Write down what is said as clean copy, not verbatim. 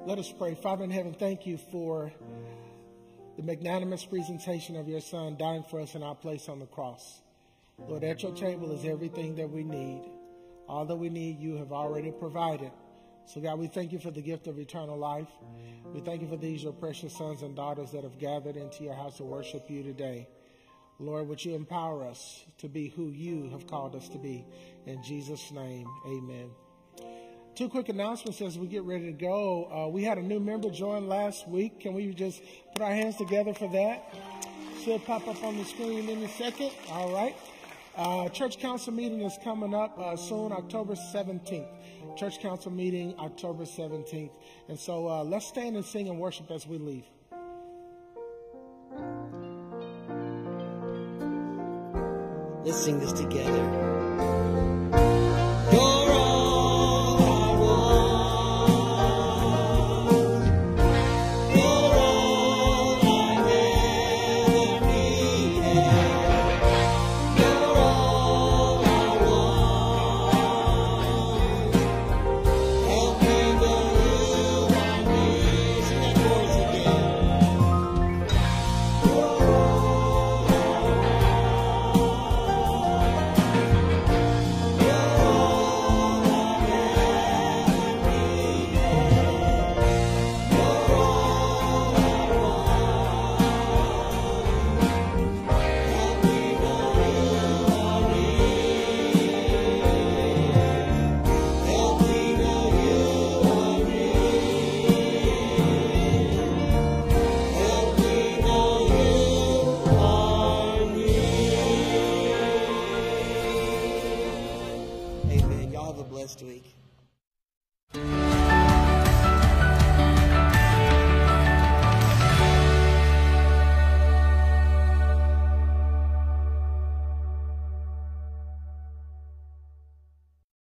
Let us pray. Father in heaven, thank you for the magnanimous presentation of your Son dying for us in our place on the cross. Lord, at your table is everything that we need. All that we need, you have already provided. So, God, we thank you for the gift of eternal life. We thank you for these, your precious sons and daughters that have gathered into your house to worship you today. Lord, would you empower us to be who you have called us to be. In Jesus' name, amen. Two quick announcements as we get ready to go. We had a new member join last week. Can we just put our hands together for that? Should pop up on the screen in a second. All right. Church council meeting is coming up soon, October 17th. Church council meeting, October 17th. And so let's stand and sing and worship as we leave. Let's sing this together. Amen. Y'all have a blessed week.